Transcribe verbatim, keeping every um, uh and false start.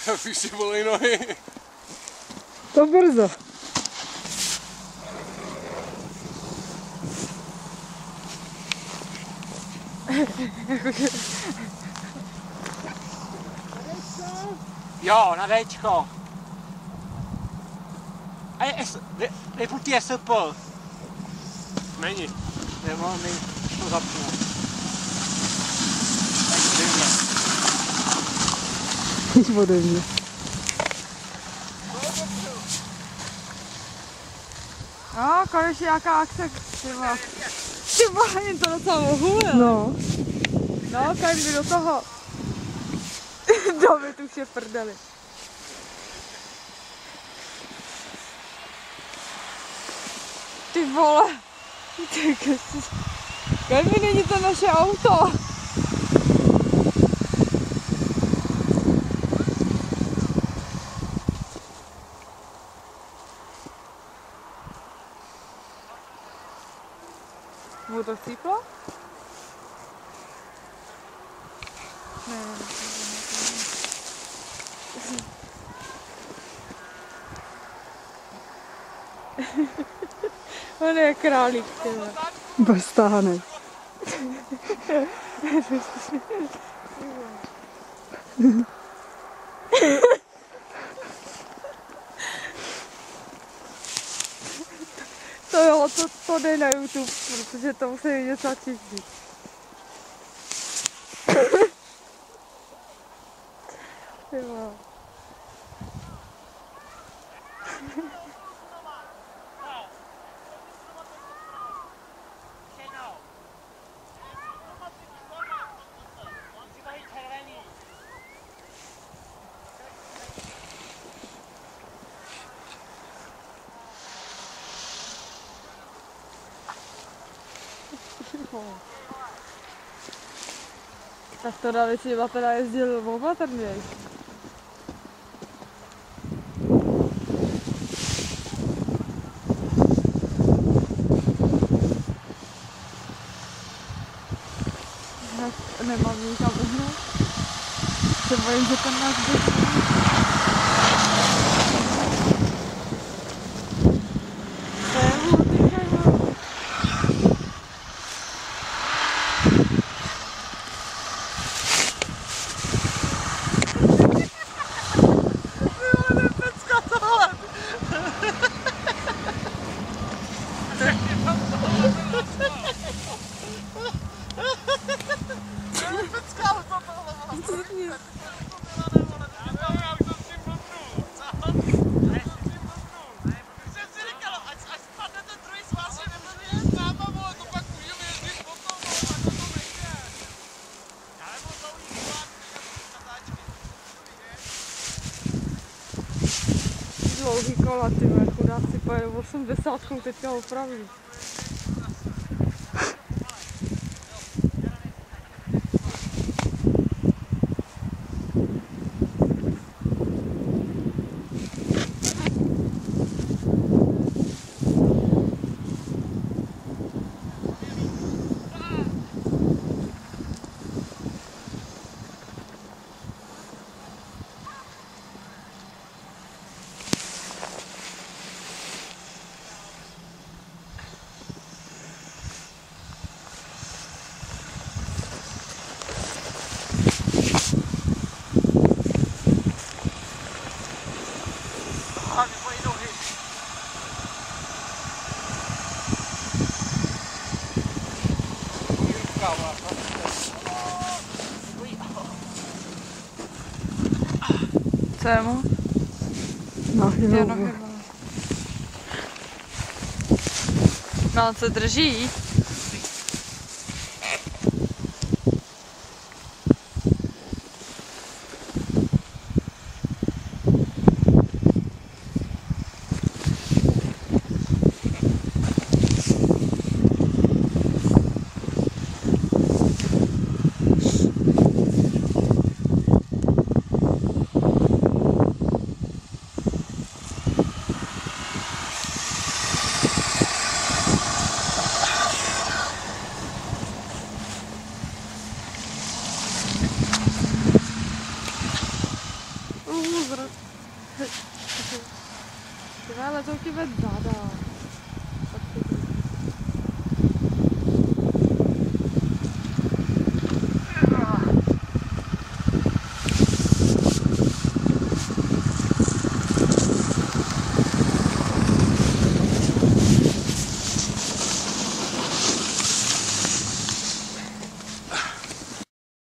Už si bolej nohy. To brzo. Jo, na Dčko. A je S, vypnutý S P. Není. Nebo mi to zapnu. Jsi ode mě. No, konečně nějaká akce, tyba. Tyba, jen to docela ohulil. No. No, každý do toho. David už je prdeli. Ty vole. Kevin, není to naše auto. Motocyklo? Ne, ne, ne, ne, ne. On je králík, tyhle. Bez táhanek. To jo, to, to jde na YouTube, protože to musí vidět na všichni. Ty vole. Tak to David si teda jezdil opatrněji. Já nemám nikam uhnout. Se bojím, že ten nás dostane. Dlouhý kola, ty vole, chudáci pojedu osmdesátkou teďka opravdu. Co je mu? No, Je nohy. No, on se drží. Ty vole, lezou ti ve záda.